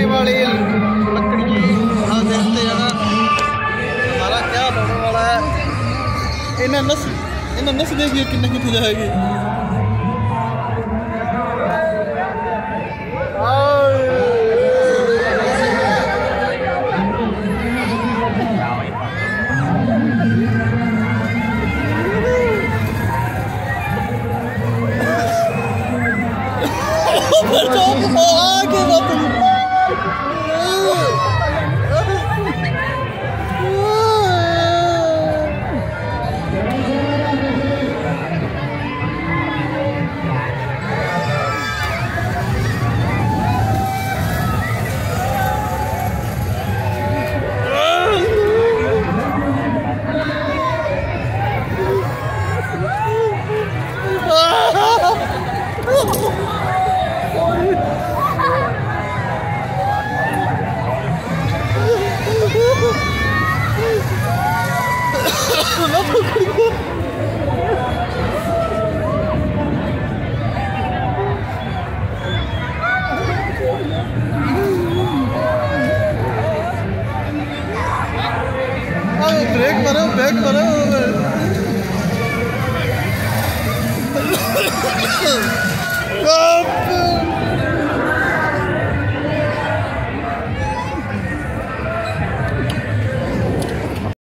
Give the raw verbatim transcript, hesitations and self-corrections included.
कटने वाली लकड़ी हाँ देखते हैं ना हमारा क्या होने वाला है। इन्हें नस इन्हें नस देखिए कितने कितने जाएगी। आगे बात ब्रेक मारो ब्रेक मारो।